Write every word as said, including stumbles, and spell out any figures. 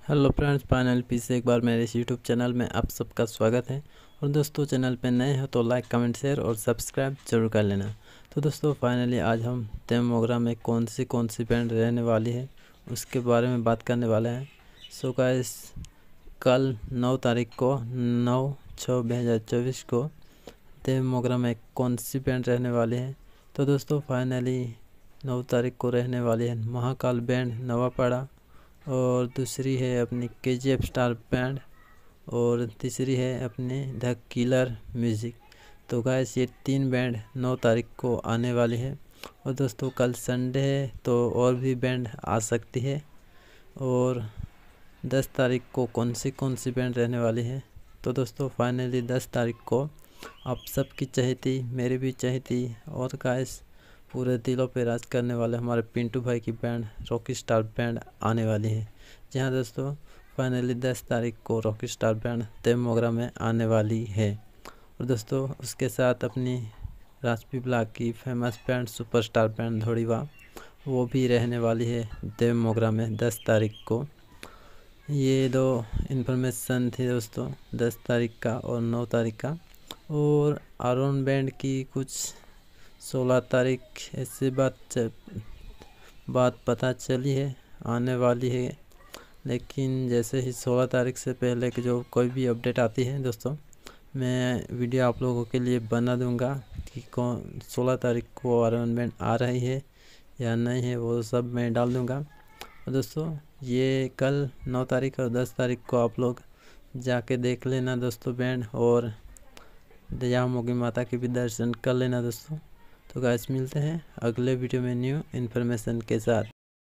Hello friends, final P से एक बार मेरे इस यूट्यूब चैनल में आप सबका स्वागत है। और दोस्तों, चैनल पे नए हो तो लाइक कमेंट शेयर और सब्सक्राइब जरूर कर लेना। तो दोस्तों, फाइनली आज हम तेमोग्रा में कौन सी कौन सी बैंड रहने वाली है उसके बारे में बात करने वाले हैं। सो गाइस, कल नौ तारीख को नौ छः दो हज़ार चौबीस को तेमोग्रा में कौन सी बैंड रहने वाली है। तो दोस्तों, फाइनली नौ तारीख को रहने वाली है महाकाल बैंड नवापाड़ा, और दूसरी है अपनी के जी एफ स्टार बैंड, और तीसरी है अपनी द किलर म्यूज़िक। तो गाइस, ये तीन बैंड नौ तारीख को आने वाली है। और दोस्तों, कल संडे है तो और भी बैंड आ सकती है। और दस तारीख को कौन सी कौन सी बैंड रहने वाली है। तो दोस्तों, फाइनली दस तारीख को आप सबकी चहेती, मेरी भी चहेती, और गाइस पूरे दिलों पे राज करने वाले हमारे पिंटू भाई की बैंड रॉकी स्टार बैंड आने वाली है। जी हाँ दोस्तों, फाइनली दस तारीख को रॉकी स्टार बैंड तेमोग्रा में आने वाली है। और दोस्तों, उसके साथ अपनी राजपी ब्लॉक की फेमस बैंड सुपरस्टार बैंड धोड़ीवा, वो भी रहने वाली है तेमोग्रा में दस तारीख को। ये दो इन्फॉर्मेशन थी दोस्तों, दस तारीख का और नौ तारीख का। और आरोन बैंड की कुछ सोलह तारीख ऐसी बात च, बात पता चली है आने वाली है। लेकिन जैसे ही सोलह तारीख से पहले कि जो कोई भी अपडेट आती है दोस्तों, मैं वीडियो आप लोगों के लिए बना दूंगा कि कौन सोलह तारीख को आयरन बैंड आ रही है या नहीं है, वो सब मैं डाल दूंगा। और दोस्तों, ये कल नौ तारीख और दस तारीख को आप लोग जाके देख लेना दोस्तों बैंड, और दया मोगी माता के भी दर्शन कर लेना दोस्तों। तो गाइस, मिलते हैं अगले वीडियो में न्यू इन्फॉर्मेशन के साथ।